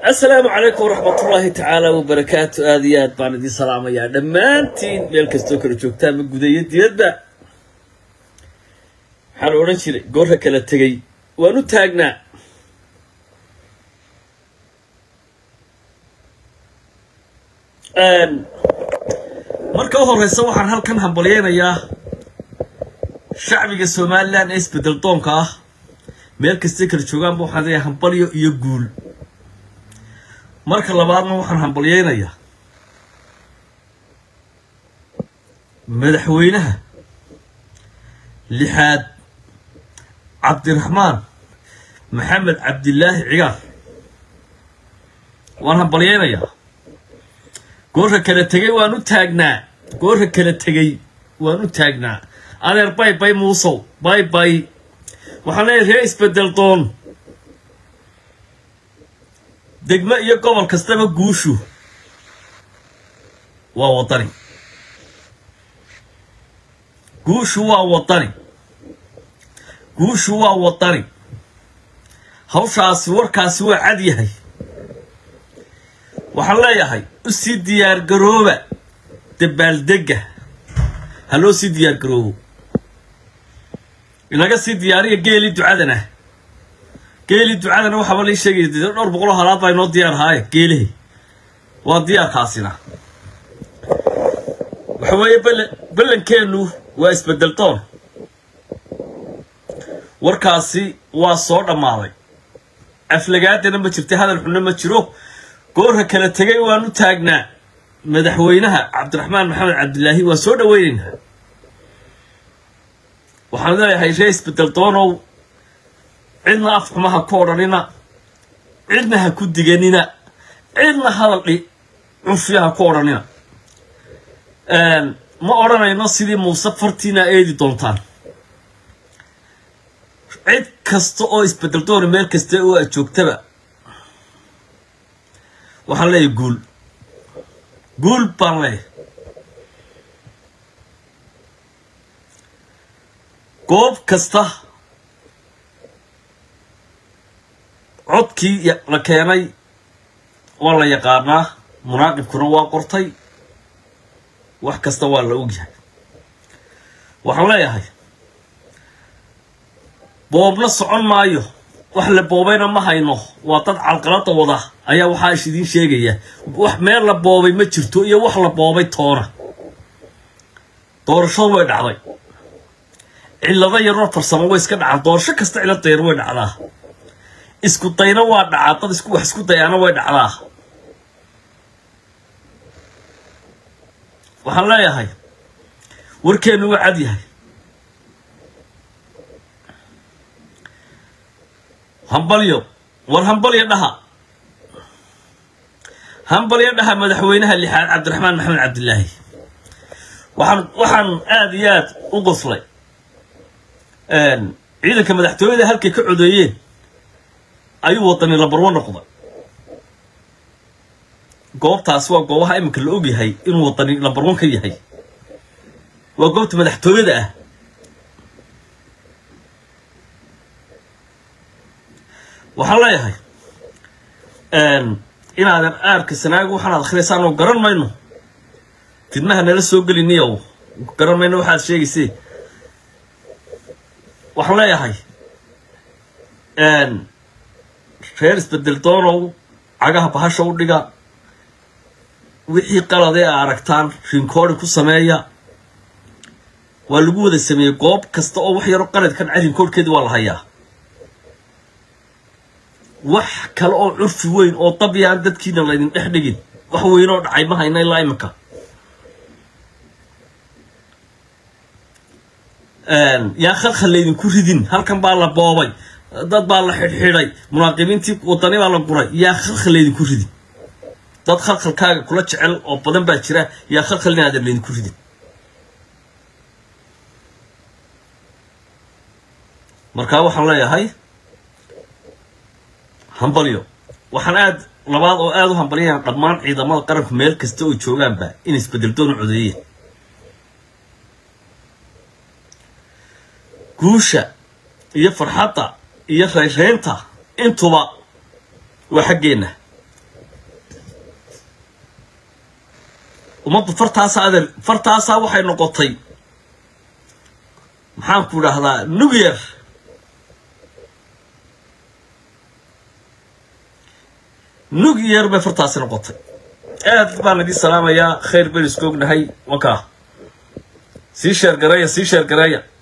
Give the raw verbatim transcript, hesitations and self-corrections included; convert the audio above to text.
السلام عليكم ورحمة الله تعالى وبركاته. آذيات باندي سلام يا دمانتين ميلك استوكر جوجتان من قدية ديادة حال ورنشري قولها كلا تغي وانو تاقنا ان marka u horeysa waxaan halkan hambalyeynaya shacbiga Soomaaliland ee isbedel doonka ah meel kasta kala joogan buu xaday hambalyo iyo guul. marka labaadna waxaan hambalyeynaya madaxweynaha lixaad Cabdiraxmaan Maxamed Cabdilaahi Cigaal waan hambalyeynaya goorka kala tagay waan u taagnaa goorka kala tagay waan u taagnaa adeer bay bay muusow bay bay waxaan leeyahay isbedel doon degmo iyo gobol kastaba guushu waa wadani guushu waa wadani guushu waa wadani hawshaasi warkaasi waa cad yahay waxaan leeyahay u sii diyaar garooba dabaaldega haloo sii diyaar garoobo inaga sii diyaariya geeli ducadana geeli ducadana waxa la sheegay dhowr boqol oo halaad baa inoo diyaar haay geelihi waa diyaar kaasina waxa weeye balankeenu waa isbedel doon warkaasi waa soo dhamaaday aflagaadana ma jirto hadal xunna ma jiro goorka kala tagay waan u taagnaa madaxweynaha Cabdiraxmaan Maxamed Cabdilaahi waa soo dhaweynaa waxaan leeyahay rees bedel doonow cidna af xumaha ku oranina cidna ha ku diganina cidna hadal dhi cunfiyaha ku oranina een ma oranayno sidii Muuse fartiina eedi doontaan cid kasta oo isbedel doon meel kasta oo aad joogtaba waxaan leeyahay guul guul baan leeyahay goob kasta codkii la keenay waa la yaqaanaa munaaqibkuna waa qortay wax kasta waa la ogyahay waxaan leeyahay boobna socon maayo wax la boobayna ma hayno waa dad calqalada wada ayaa waxa idin sheegaya wax meel la boobay ma jirto iyo wax la boobay toona doorasho way dhacday cilada yar oo farsamo way iska dhacaan doorasho kasta cilada yar way dhacdaa isku dayna waa dhacaa dad isku wax isku dayana way dhacdaa waxaan leeyahay warkeenu waa cad yahay hambalyo war hambalyo dhaha hambalyo dhaha madaxweynaha lixaad Cabdiraxmaan Maxamed Cabdilaahi waxaan waxaan aad iyo aad u qoslay een ciidanka madaxtooyada halkay ka codeeyeen ayuu wadani lambar one noqday goobtaas waa goobaha imika la og yahay inuu wadani lambar one ka yahay waa goobta madaxtooyada ah waxaan leeyahay een inaadan aarka sanaagu waxaan akhriisaan oo garan mayno tidmaha nala soo galiniyow garan mayno waxaad sheegaysay waxaan leeyahay een reer isbedel doonow cagaha bahasha u dhiga wixii qalad ee aragtaan rinkoodi ku sameeya waa lagu wada sameeyay goob kasta oo wax yar qalad ka dhacay rinkoodkeedii waa la hayaa wax kale oo curfi weyn oo tabyaan dadkiina la idin dhex dhigin wax weyn oo dhacay ma hayna ilaa imika een yaa khalkhal leedin ku ridin halkan baa la boobay dad baa la xidhxidhay munaaqibiintii wadani baa la guray yaa khalkhal leedin ku ridin dad khalkhalkaaga kula jecel oo badan baa jira yaa khalkhal inaad leedin ku ridin marka waxaan leeyahay hambalyo waxaan aad labaad oo aad u hambaliyaan dhammaan ciidamada qaranka meel kasta oo joogaan ba in isbedel doon codeeyeen guusha iyo farxadda iyo reereenta intuba waa xageena ummaddu fartaasa adeer fartaasaa waxay noqotay maxaan ku idhaahdaa nugyar nugyar bay fartaasi noqotay aad baan idin salaamayaa khayr baan isku ognahay wakaa sii sheer gareeya sii sheer gareeya